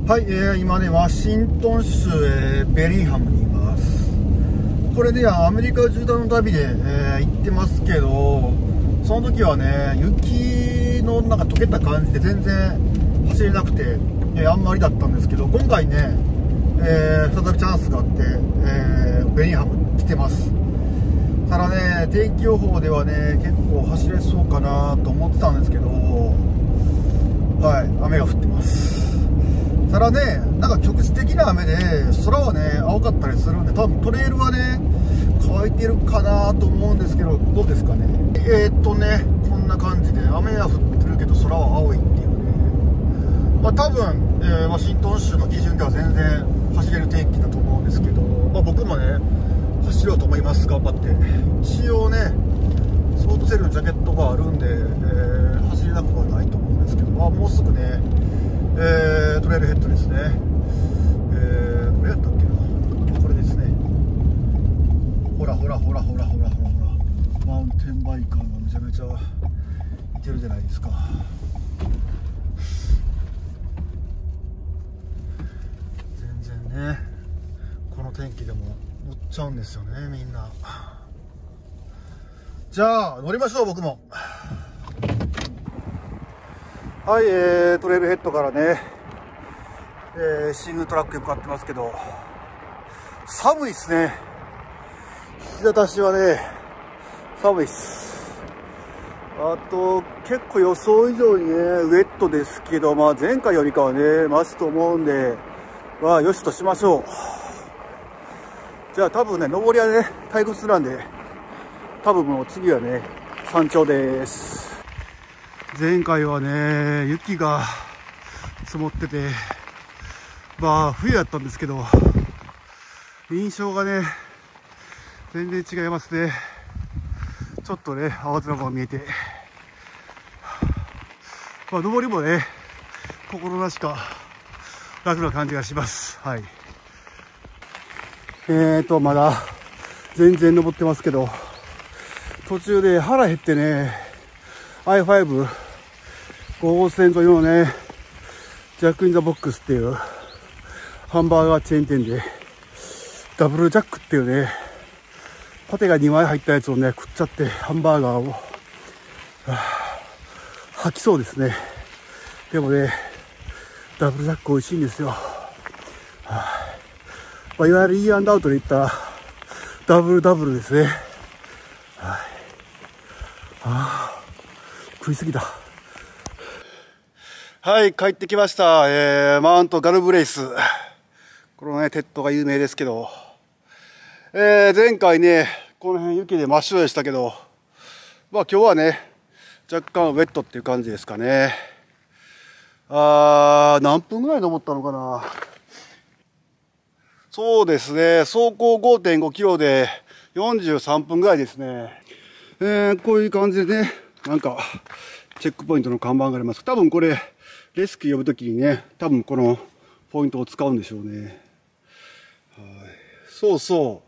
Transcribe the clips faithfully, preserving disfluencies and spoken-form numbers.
はい、えー、今ね、ワシントン州、えー、ベリンハムにいます。これね、アメリカ縦断の旅で、えー、行ってますけど、その時はね、雪のなんか溶けた感じで全然走れなくて、えー、あんまりだったんですけど、今回ね、えー、再びチャンスがあって、えー、ベリンハム来てます。ただね、天気予報ではね、結構走れそうかなと思ってたんですけど、はい、雨が降ってます。ただね、なんか局地的な雨で空はね青かったりするんで、多分トレイルはね乾いてるかなと思うんですけど、どうですかね。えー、っとねこんな感じで雨は降ってるけど空は青いっていうね、まあ多分、えー、ワシントン州の基準では全然走れる天気だと思うんですけど、まあ、僕もね走ろうと思います。頑張って。一応ねソートセルのジャケットがあるんで、えー、走れなくはないと思うんですけど、まあ、もうすぐねえー、トレイルヘッドですね。えー、これやったっけな、これですね。ほらほらほらほらほらほらほら、マウンテンバイカーがめちゃめちゃいてるじゃないですか。全然ねこの天気でも乗っちゃうんですよね、みんな。じゃあ乗りましょう、僕も。はい、えー、トレイルヘッドからね、えー、シングトラックに向かってますけど、寒いっすね。日向しはね、寒いっす。あと、結構予想以上にね、ウェットですけど、まあ前回よりかはね、マシと思うんで、まあよしとしましょう。じゃあ多分ね、登りはね、退屈なんで、多分もう次はね、山頂です。前回はね雪が積もってて、まあ冬だったんですけど、印象がね全然違いますね。ちょっとね青空が見えて、まあ登りもね心なしか楽な感じがします。はい。えーとまだ全然登ってますけど、途中で腹減ってね アイファイブご号線沿いのね、ジャックインザボックスっていうハンバーガーチェーン店で、ダブルジャックっていうね、パテがにまい入ったやつをね、食っちゃって、ハンバーガーを、はぁ、吐きそうですね。でもね、ダブルジャック美味しいんですよ。はぁ、まあ、いわゆる イーアンドアウトで言ったら、ダブルダブルですね。はい。あぁ、食いすぎた。はい、帰ってきました。えー、マウントガルブレイス。このね、鉄塔が有名ですけど、えー、前回ね、この辺雪で真っ白でしたけど、まあ今日はね、若干ウェットっていう感じですかね。あー、何分ぐらい登ったのかな。そうですね、走行 ごてんごキロでよんじゅうさんぷんぐらいですね。えー、こういう感じでね、なんか、チェックポイントの看板があります。多分これ、レスキュー呼ぶときにね、多分このポイントを使うんでしょうね。はい、そうそう。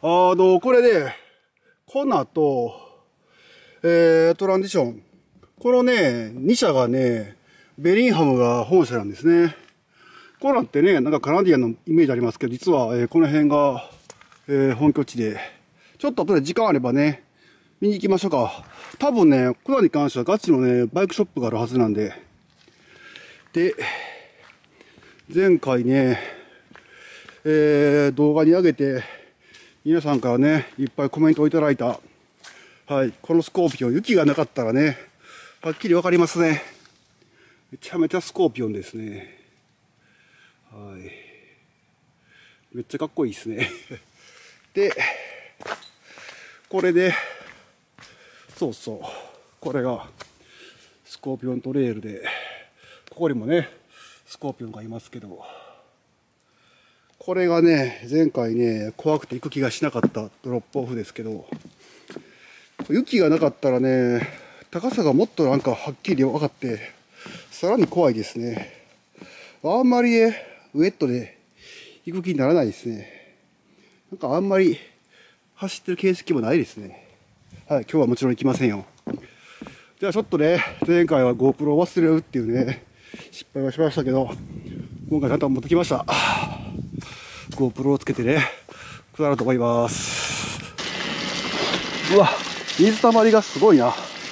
あの、これね、コナと、えー、トランジション。このね、に社がね、ベリンハムが本社なんですね。コナってね、なんかカナディアンのイメージありますけど、実は、えー、この辺が、えー、本拠地で、ちょっと後で時間あればね、見に行きましょうか。多分ね、コナに関してはガチのね、バイクショップがあるはずなんで。で、前回ね、えー、動画に上げて、皆さんからね、いっぱいコメントをいただいた、はい、このスコーピオン、雪がなかったらね、はっきりわかりますね。めちゃめちゃスコーピオンですね。はい。めっちゃかっこいいですね。で、これで、そうそう、これがスコーピオントレイルで、ここにもね、スコーピオンがいますけど、これがね、前回ね、怖くて行く気がしなかったドロップオフですけど、雪がなかったらね、高さがもっとなんかはっきり分かって、さらに怖いですね。あんまりね、ウェットで行く気にならないですね。なんかあんまり走ってる形跡もないですね。はい、今日はもちろん行きませんよ。じゃあちょっとね、前回は GoPro を忘れるっていうね、失敗はしましたけど、 今回ちゃんと持ってきました。GoPro をつけてね、下ろうと思います。うわ、水たまりがすごいな。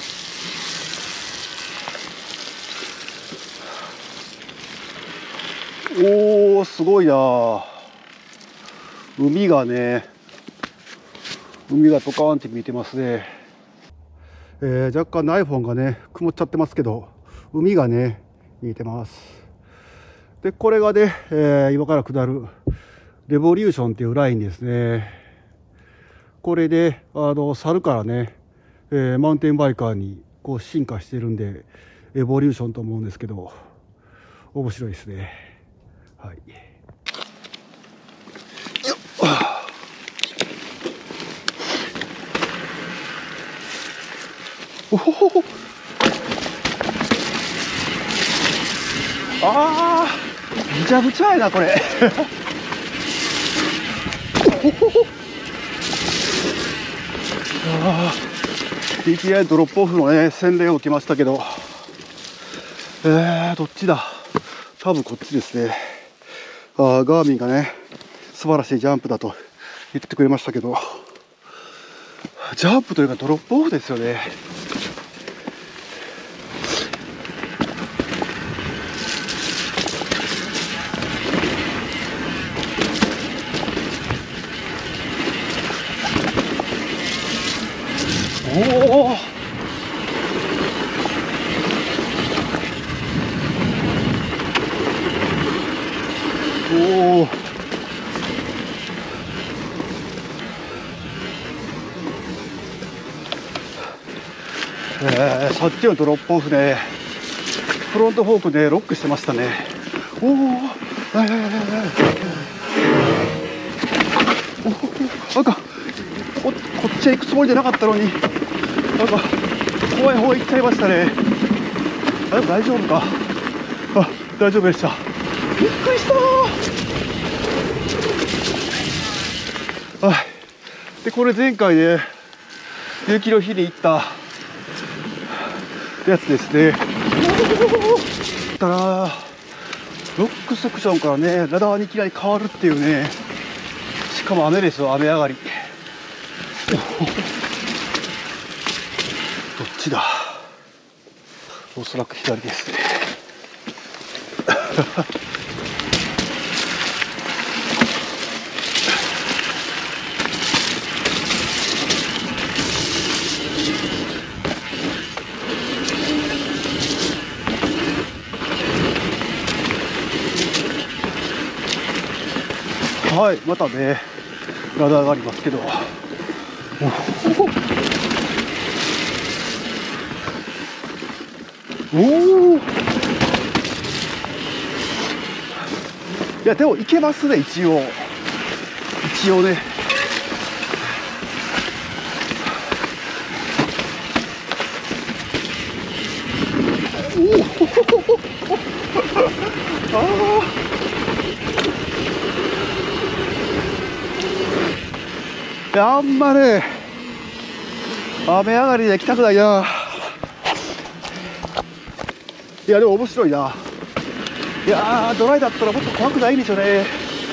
おー、すごいな。海がね、海がドカーンって見えてますね。えー、若干の iPhone がね、曇っちゃってますけど、海がね、見えてます。で、これがね、えー、今から下る、レボリューションっていうラインですね。これで、あの、猿からね、えー、マウンテンバイカーにこう進化してるんで、エボリューションと思うんですけど、面白いですね。はい。よっ。おほほほ。ああ、ぐちゃぐちゃやな、これ。おほほ。ああ、いきなりドロップオフのね、洗礼を受けましたけど、えー、どっちだ。多分こっちですね。あガーミンがね、素晴らしいジャンプだと言ってくれましたけど、ジャンプというかドロップオフですよね。おお。おお。えー、さっきのドロップオフね、フロントフォークでロックしてましたね。おお、はいはいはいはい。おお、なんかこ、こっちへ行くつもりじゃなかったのに、なんか怖い方へ行っちゃいましたね。あ、大丈夫か。あ、大丈夫でした。びっくりしたー。はい。で、これ前回ね、雪の日に行ったやつですね。たらロックセクションからね、ラダーにいきなり変わるっていうね。しかも雨ですよ、雨上がり。どっちだ。おそらく左ですね。はい、またね、ラダーがありますけど。おお。いや、でもいけますね、一応。一応ね。おお。ああ。いや、あんまね、雨上がりで行きたくないな。いや、でも面白いな。いやー、ドライだったらもっと怖くないんでしょうね。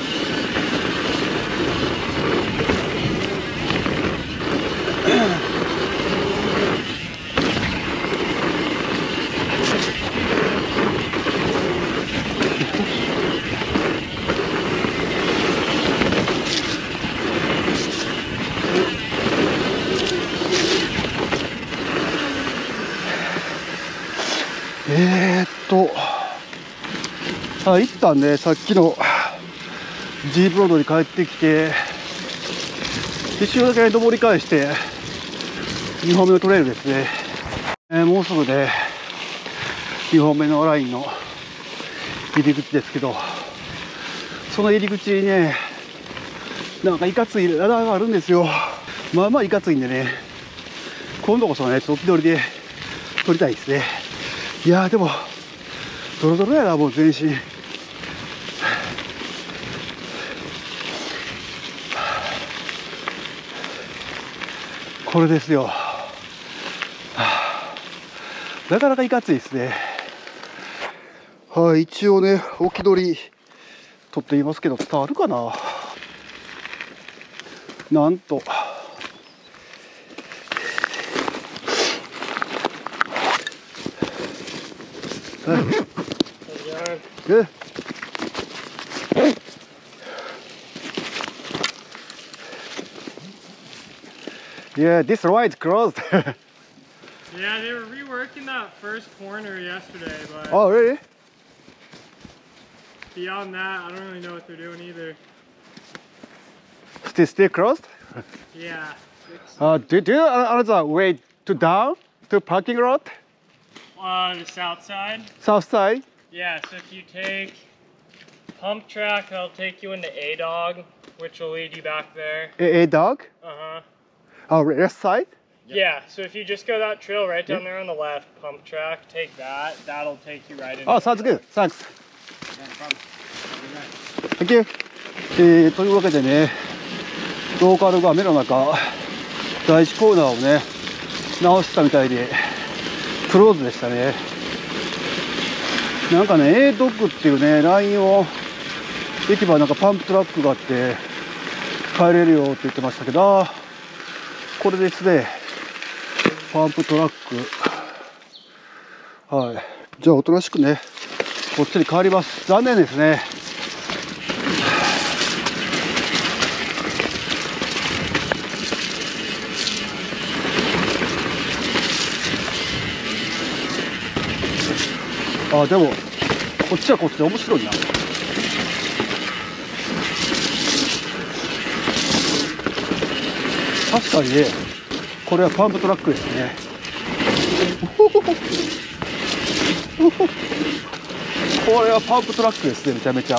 えーっと、あ、一旦ね、さっきの G ブロードに帰ってきて、一周だけ登り返して、にほんめのトレイルですね。えー、もうすぐで、にほんめのラインの入り口ですけど、その入り口にね、なんかいかついラダーがあるんですよ。まあまあいかついんでね、今度こそね、置き取りで撮りたいですね。いやーでも、ドロドロやな、もう全身。これですよ。なかなかいかついですね。はい、一応ね、置き取り撮っていますけど伝わるかな。なんとえYeah, this ride closed. Yeah, they were reworking that first corner yesterday, but Oh, really? beyond that, I don't really know what they're doing either. Still, still closed? Yeah. Uh, do, do you know another way to down to parking lot? Uh, the south side? South side? Yeah, so if you take pump track, that'll take you into A-Dog, which will lead you back there. A, a dog? Uh-huh. Oh, left side? Yeah, so if you just go that trail right down there on the left, pump track, take that, that'll take you right into Oh, sounds good. Thanks. Thank you. えー、というわけでね、ローカルが雨の中、第一コーナーをね、直してたみたいで、クローズでしたね。なんかね、A ドッグっていうね、ラインを、駅場なんかパンプトラックがあって、帰れるよって言ってましたけど、あーこれですね、パンプトラック。はい。じゃあ、おとなしくね、こっちに帰ります。残念ですね。あ、でも、こっちはこっちで面白いな。確かにね、これはパンプトラックですね。これはパンプトラックですね、めちゃめちゃ。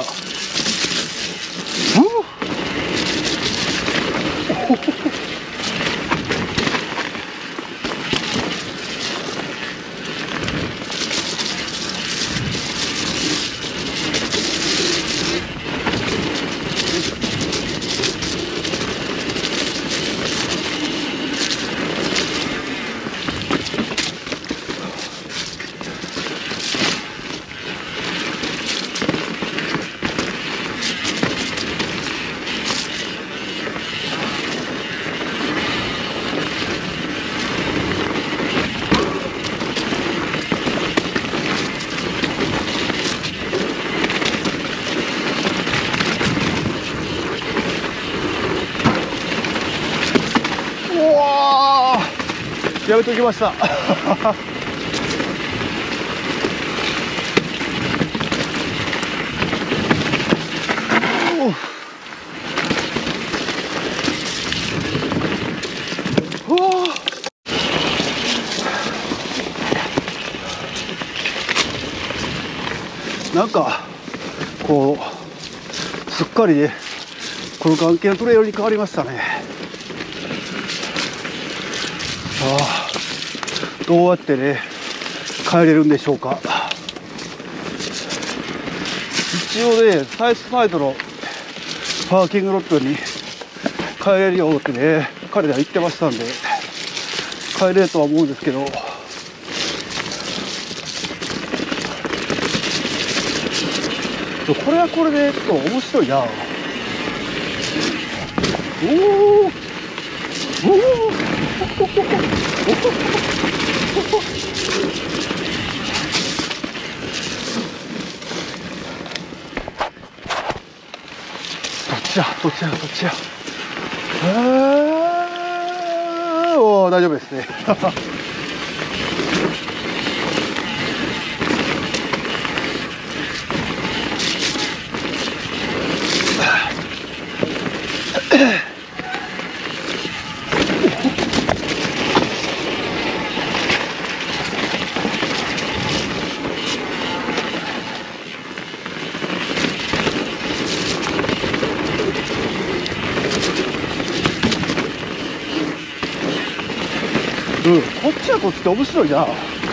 やめときました。なんかこうすっかりね、この関係のトレイルに変わりましたね。ああ、どうやってね帰れるんでしょうか。一応ね、サイスサイドのパーキングロットに帰れるよってね、彼ら言ってましたんで帰れるとは思うんですけど、これはこれでちょっと面白いな。おおおおどっちやどっちやどっちや。あーおー大丈夫ですね。うん、こっちはこっちで面白いな。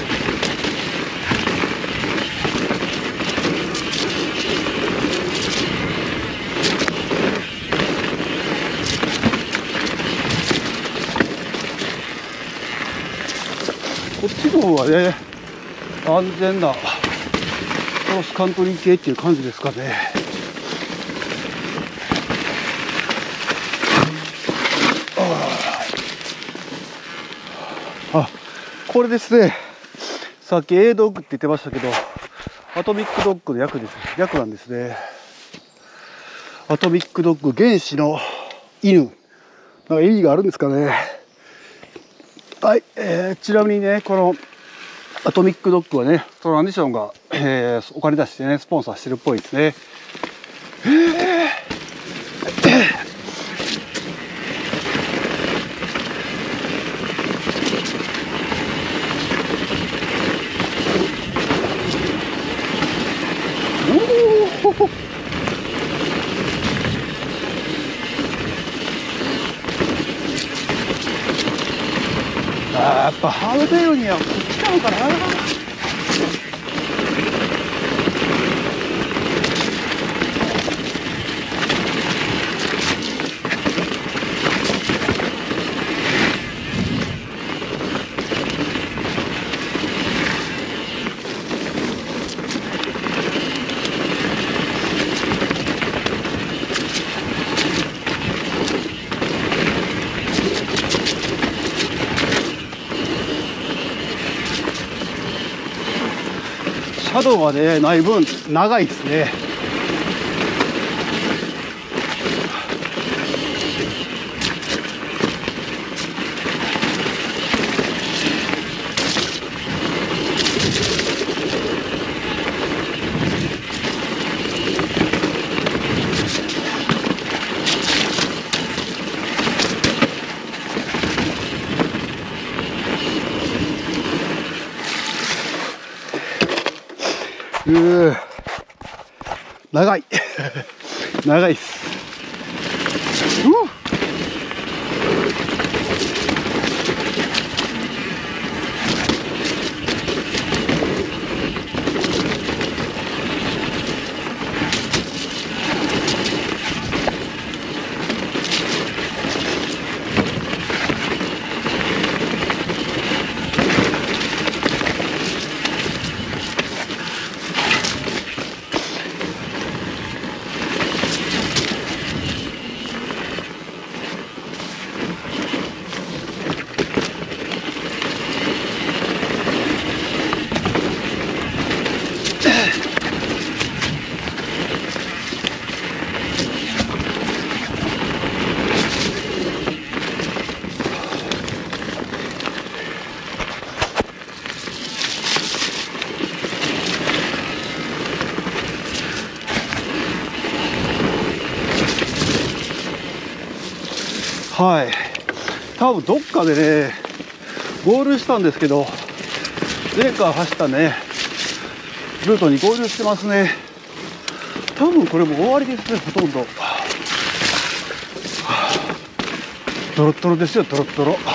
こっちの方がね、安全なクロスカントリー系っていう感じですかね。 これですね、さっき A ドッグって言ってましたけど、アトミックドッグの略です。略なんですね。アトミックドッグ、原始の犬。なんか意味があるんですかね。はい、えー、ちなみにね、このアトミックドッグはね、トランディションが、えー、お金出してね、スポンサーしてるっぽいですね。えーあー、やっぱハードテールにはこっちなのかな。シャドウがね、ない分長いですね。うー、長い長いっす。うはい、多分どっかでねゴールしたんですけど、前回走ったねルートに合流してますね。多分これも終わりですね、ほとんど。ドロッドロですよ、ドロッドロ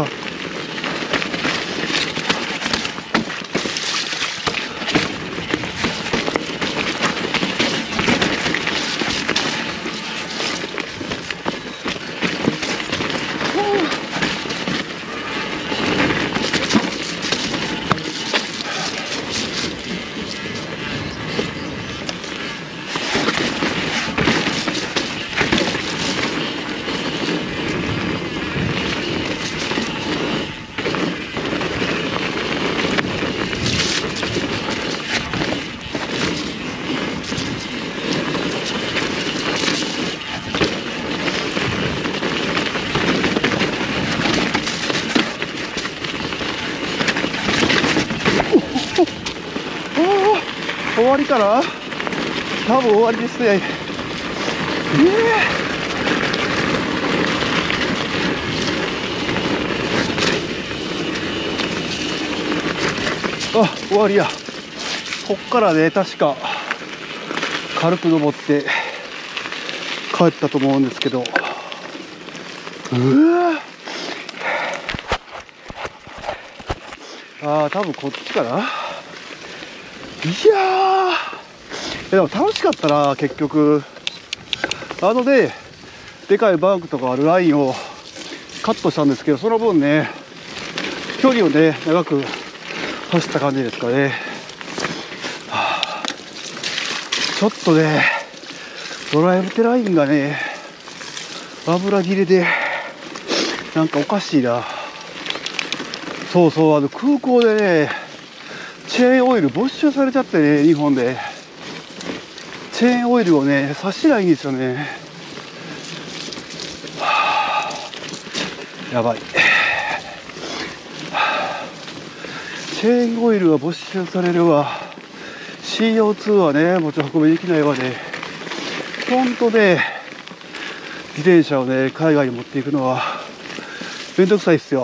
終わりかな、多分終わりですね。えーあ、終わりや。こっからね、確か軽く登って帰ったと思うんですけど、うわあー、多分こっちかな。いやー、でも楽しかったな、結局。あのね、でかいバンクとかあるラインをカットしたんですけど、その分ね、距離をね、長く走った感じですかね。はあ、ちょっとね、ドライブテラインがね、油切れで、なんかおかしいな。 そうそう、あの空港でね、チェーンオイル没収されちゃってね、日本で。チェーンオイルをね、差しないんですよね。はあ、やばい。チェーンオイルは没収されるわ。シーオーツー はね、持ち運びできないわね。ほんとね、自転車をね、海外に持っていくのは、めんどくさいっすよ。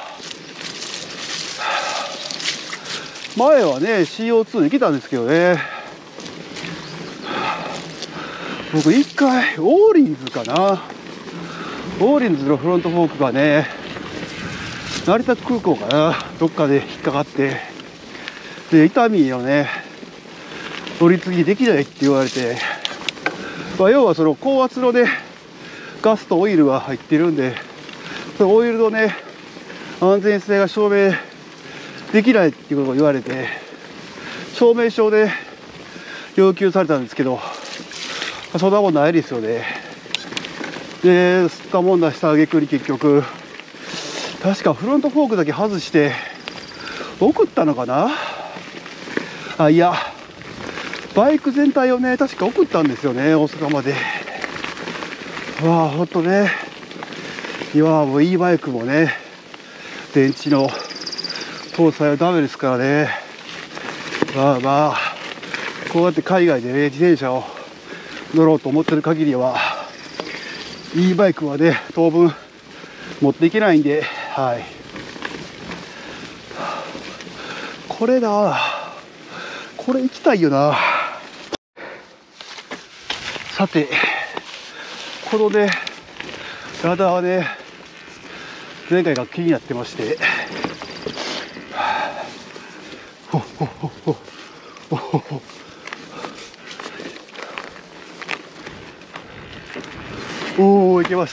前はね、シーオーツー で来たんですけどね。僕一回、オーリンズかな。オーリンズのフロントフォークがね、成田空港かな、どっかで引っかかって、で、伊丹をね、乗り継ぎできないって言われて、まあ、要はその高圧のね、ガスとオイルが入ってるんで、そのオイルのね、安全性が証明できないっていうことを言われて、証明書で要求されたんですけど、そんなもんないですよね。で、吸ったもんだした挙句に結局、確かフロントフォークだけ外して送ったのかなあ、いや、バイク全体をね、確か送ったんですよね、大阪まで。わあ、ほんとね、今はもう e バイクもね、電池の搭載はダメですからね。まあまあ、こうやって海外でね、自転車を乗ろうと思ってる限りは、e バイクはね、当分持っていけないんで、はい。これだ、これ行きたいよな。さて、このね、ラダーはね、前回が気になってまして、ほっほっほっほほっほっほ。おお、行けました。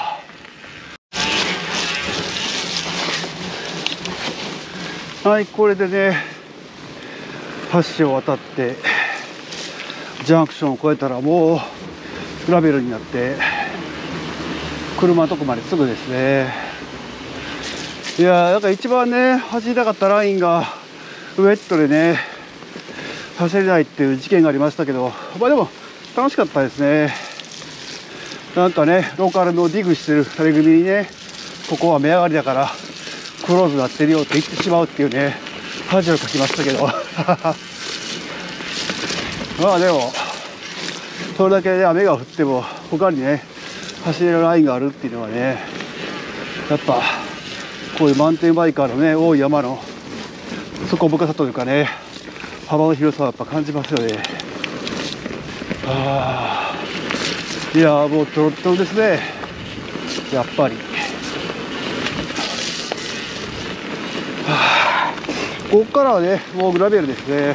はい、これでね、橋を渡ってジャンクションを越えたらもうグラベルになって、車のとこまですぐですね。いやー、なんか一番ね、走りたかったラインがウェットでね、走れないっていう事件がありましたけど、まあでも楽しかったですね。なんかね、ローカルのディグしてる二人組にね、ここは目上がりだからクローズなってるよって言ってしまうっていうね、恥をかきましたけどまあでもそれだけね、雨が降っても他にね、走れるラインがあるっていうのはね、やっぱこういうマウンテンバイカーのね、多い山の底深さというかね、幅の広さはやっぱ感じますよね。ああ、いやー、もうトロットロですね、やっぱり。はあ、ここからはね、もうグラベルですね。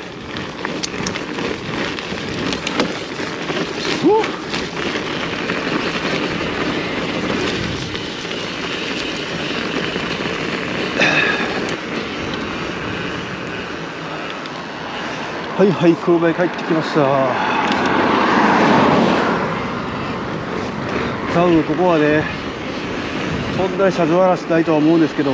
はいはい、空港へ帰ってきました。多分ここはね、そんなに車上荒らしないとは思うんですけど、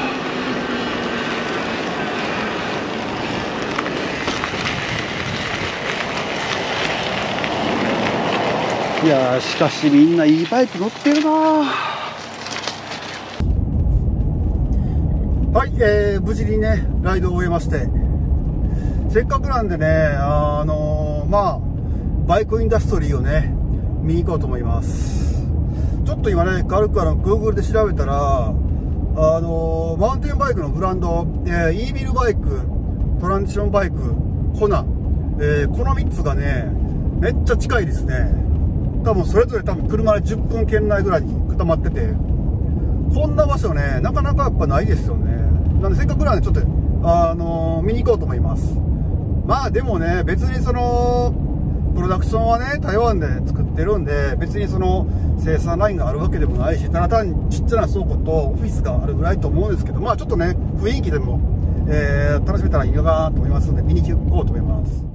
いやー、しかしみんないいバイク乗ってるな。はい、えー、無事にね、ライドを終えまして、せっかくなんでね、あのー、まあバイクインダストリーをね、見に行こうと思います。ちょっと今ね、軽くあの Google で調べたら、あのー、マウンテンバイクのブランド、えー、イービルバイク、トランジションバイク、コナ、えー、このみっつがね、めっちゃ近いですね。多分それぞれ多分車でじゅっぷん圏内ぐらいに固まってて、こんな場所ね、なかなかやっぱないですよね。なんでせっかくなんでちょっと、あのー、見に行こうと思います。まあでもね、別にそのプロダクションはね、台湾で作ってるんで、別にその生産ラインがあるわけでもないし、ただ単にちっちゃな倉庫とオフィスがあるぐらいと思うんですけど、まあちょっとね、雰囲気でも、えー、楽しめたらいいのかなと思いますので、見に行こうと思います。